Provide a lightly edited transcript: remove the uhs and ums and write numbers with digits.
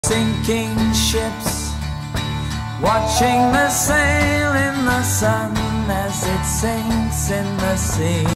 Sinking ships, watching the sail in the sun as it sinks in the sea.